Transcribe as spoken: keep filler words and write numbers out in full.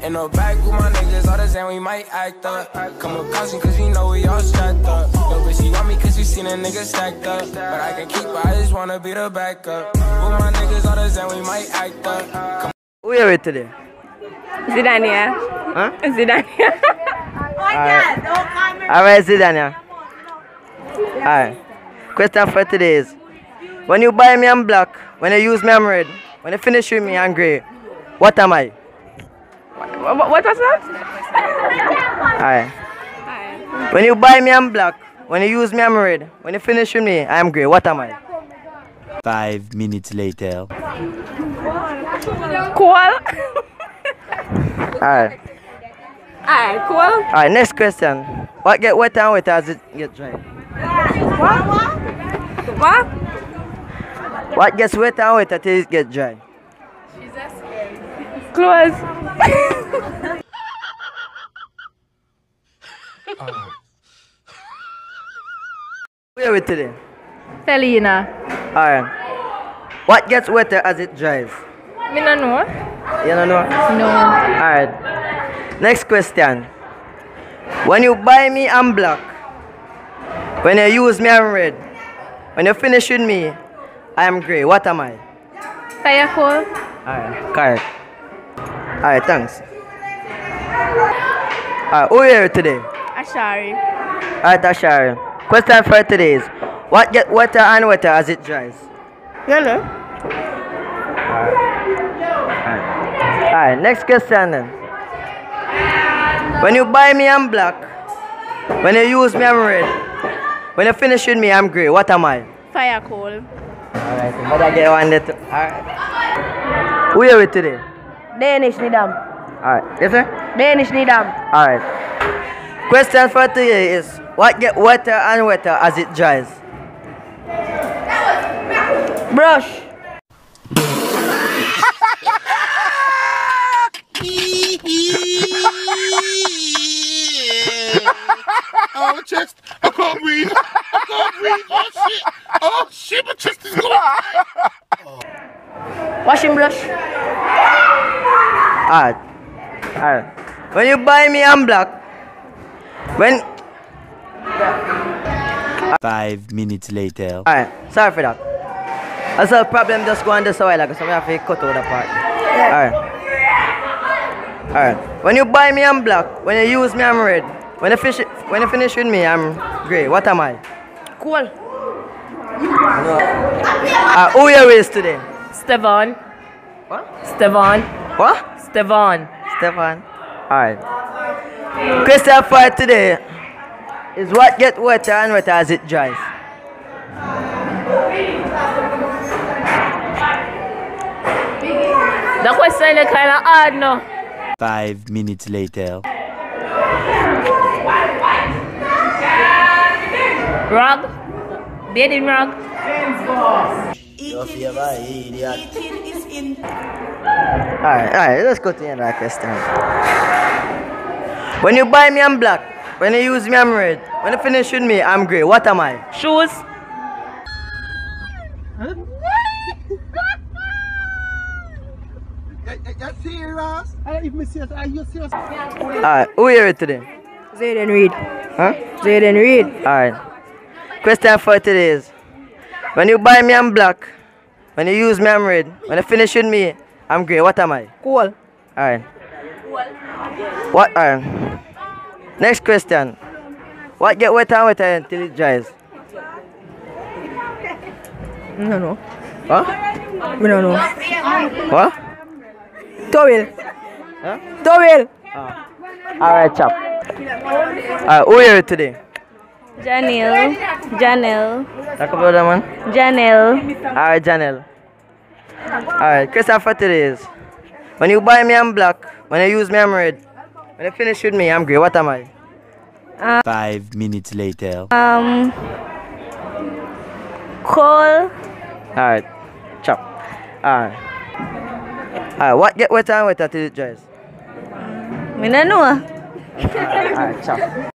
In the back with my niggas, all the same, we might act up. Come with caution, cause we know we all strapped up. Yo, bitch, she want me cause we seen a nigga stacked up. But I can keep her, I just wanna be the backup. With my niggas, all the same, we might act up. Come Who are you with today? Zidania. Huh? Zidania. Alright, Alright, Zidania. Alright. Question for today is, when you buy me, I'm black. When you use me, I'm red. When you finish with me, I'm grey. What am I? What, what was that? Alright. When you buy me, I'm black. When you use me, I'm red. When you finish with me, I am grey. What am I? Five minutes later. Cool. Alright. Alright, cool. Alright, next question. What get wet and wet as it get dry? What? What? What gets wet and wet until it get dry? Clothes. Where are we today? Selena. Alright. What gets wetter as it dries? Me no know. You don't know? No. Alright. Next question. When you buy me, I'm black. When you use me, I'm red. When you finish with me, I am grey. What am I? Fire cool. Alright, correct. Alright, thanks. Alright, who are you here today? Ashari. Alright, Ashari. Question for today is, what gets wetter and wetter as it dries? You know. Alright. Alright, next question then. When you buy me, I'm black. When you use me, I'm red. When you finish with me, I'm grey. What am I? Fire cool. Alright, but I get one there too. Alright. Who are you with today? Danish Nidam. Alright, yes sir? Danish Nidam. Alright. Question for today is, what get wetter and wetter as it dries? Brush. Oh, my chest. I can't breathe. I can't breathe. Oh, shit. Oh, shit. My chest is going. Washing brush. Alright. Alright. When you buy me, I'm black. When... Five minutes later. Alright. Sorry for that. I saw a problem just going this while ago, so I have to cut out the part. Alright. Alright. When you buy me, I'm black. When you use me, I'm red. When you, fish, when you finish with me, I'm grey. What am I? Cool. Uh, who are you with today? Stefan. What? Stefan. What? Stefan. Stefan. Alright. Question for today is, what gets wetter and wetter as it dries? The question is kind of hard now. Five minutes later. Rug. Bedding rug. Alright, alright, let's go to the end of that question. When you buy me, I'm black. When you use me, I'm red. When you finish with me, I'm grey. What am I? Shoes. You're serious? I don't even serious. Are you serious? Alright, who are you with today? Zayden Reed. Huh? Zayden Reed. Alright. Question for today is, when you buy me, I'm black. When you use me, I'm red. When you finish with me, I'm grey. What am I? Cool. Alright. What are? Next question. What get wetter and wetter until it dries? No, no. What? We don't know. What? Towel. Huh? Towel. Oh. Alright, chap. Alright, who are you with today? Janelle. Janelle. Talk about that man. Janelle. Alright, Janelle. Alright, question for today is, when you buy me, I'm black. When you use me, I'm red. When you finish with me, I'm grey. What am I? Uh, Five minutes later. Um. Coal. Alright, chop. Alright. Alright, what get wetter and wetter till it dries? Me no know. Alright, chop.